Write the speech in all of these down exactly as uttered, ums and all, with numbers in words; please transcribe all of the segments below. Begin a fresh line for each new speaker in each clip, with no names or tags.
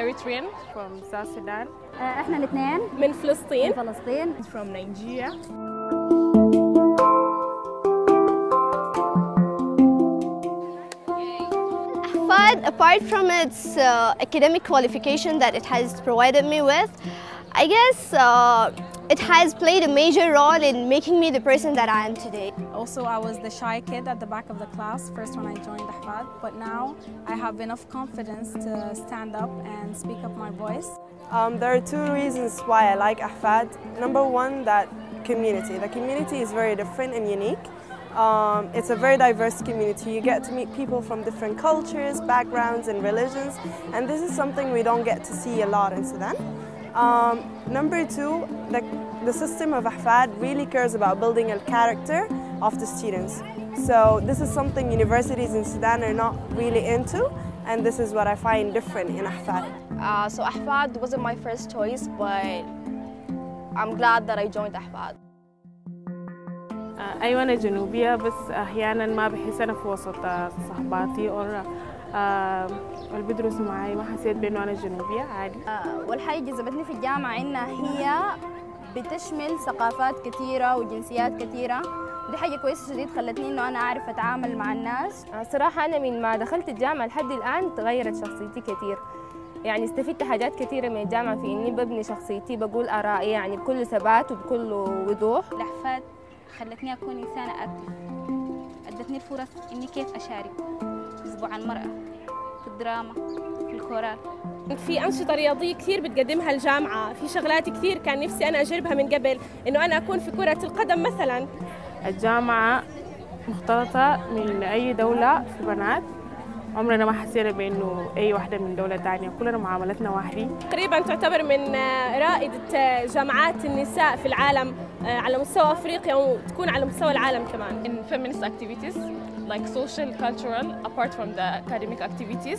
Eritrean from South Sudan.
احنا الاثنين
من فلسطين.
من فلسطين.
From Nigeria.
Ahfad, apart from its uh, academic qualification that it has provided me with, I guess uh, it has played a major role in making me the person that I am today.
Also, I was the shy kid at the back of the class first when I joined Ahfad, but now I have enough confidence to stand up and speak up my voice.
Um, there are two reasons why I like Ahfad. Number one, that community. The community is very different and unique. Um, it's a very diverse community. You get to meet people from different cultures, backgrounds, and religions, and this is something we don't get to see a lot in Sudan. Um, number two, the, the system of Ahfad really cares about building a character of the students. So this is something universities in Sudan are not really into, and this is what I find different in Ahfad.
Uh, so Ahfad wasn't my first choice, but I'm glad that I joined Ahfad.
أيوة أنا جنوبية بس أحياناً ما بحس أنا في وسط صحباتي أو اللي بيدرسوا معي ما حسيت بأنه أنا جنوبية عادي.
والحاجة اللي جذبتني في الجامعة إنها هي بتشمل ثقافات كثيرة وجنسيات كثيرة. دي حاجة كويسة شديد خلتني إنه أنا أعرف أتعامل مع الناس.
صراحة أنا من ما دخلت الجامعة لحد الآن تغيرت شخصيتي كثير. يعني استفدت حاجات كثيرة من الجامعة في إني ببني شخصيتي بقول آرائي يعني بكل ثبات وبكل وضوح.
الأحفاد خلتني أكون إنسانة أكتف، أدتني الفرص إني كيف أشارك في أسبوع المرأة، في الدراما، في الكورال.
في أنشطة رياضية كثير بتقدمها الجامعة، في شغلات كثير كان نفسي أنا أجربها من قبل، إنه أنا أكون في كرة القدم مثلاً. الجامعة مختلطة من أي دولة في بنات، عمرنا ما حسينا بأنه أي واحدة من دولة تانية، كلنا معاملتنا واحدة. تقريباً تعتبر من رائدة جامعات النساء في العالم على مستوى أفريقيا وتكون على مستوى العالم كمان.
In feminist activities like social, cultural, apart from the academic activities,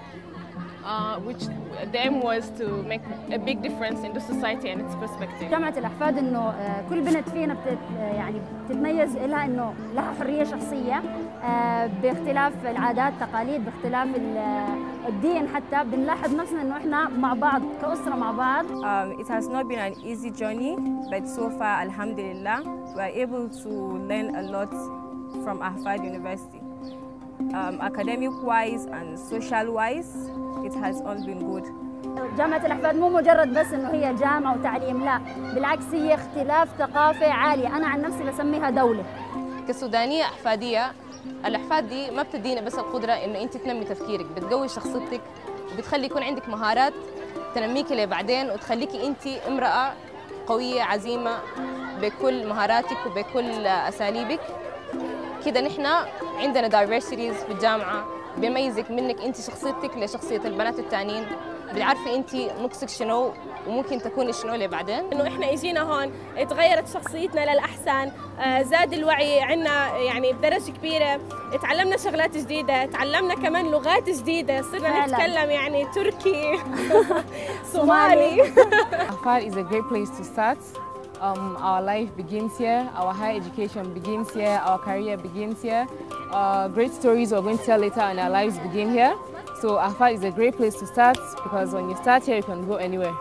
uh, which the aim was to make a big difference in the society and its perspective.
جامعة الأحفاد إنه كل بنت فينا بتت يعني بتتميز لها إنه لها حرية شخصية باختلاف العادات التقاليد باختلاف الدين حتى بنلاحظ نفسنا إنه إحنا مع بعض كأسرة مع بعض.
Um, it has not been an easy journey, but so far, Alhamdulillah, we are able to learn a lot from Ahfad University. Um, academic-wise and social-wise, it has all been good.
جامعة الأحفاد مو مجرد بس إنه هي جامعة وتعليم، لا بالعكس هي اختلاف ثقافة عالية، أنا عن نفسي بسميها دولة.
كسودانية أحفادية، الأحفاد دي ما بتدينا بس القدرة إنه أنت تنمي تفكيرك، بتقوي شخصيتك وبتخلي يكون عندك مهارات تنميكي لبعدين وتخليكي أنت امرأة قوية عزيمة بكل مهاراتك وبكل أساليبك. كده نحن عندنا diversities في الجامعة بيميزك منك أنت شخصيتك لشخصية البنات التانيين، بتعرفي أنت نقصك شنو وممكن تكوني شنو لبعدين.
إنه إحنا إجينا هون تغيرت شخصيتنا للأحسن، زاد الوعي عنا يعني بدرجة كبيرة، تعلمنا شغلات جديدة، تعلمنا كمان لغات جديدة، صرنا نتكلم يعني تركي صومالي.
Ahfad is a great place to start. Um, our life begins here, our higher education begins here, our career begins here. Uh, great stories we're going to tell later in our lives begin here. So Ahfad is a great place to start because when you start here, you can go anywhere.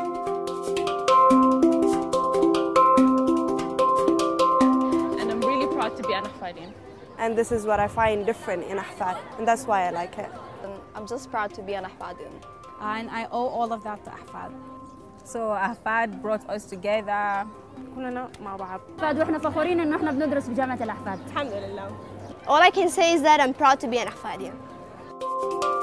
And I'm really proud to be an Ahfadian.
And this is what I find different in Ahfad, and that's why I like it.
I'm just proud to be an Ahfadian.
And I owe all of that to Ahfad.
So Ahfad brought us together.
كلنا مع بعض.
أحفاد وإحنا فخورين إنه إحنا بندرس بجامعة الأحفاد.
الحمد لله.
All I can say is that I'm proud to be an Ahfadian.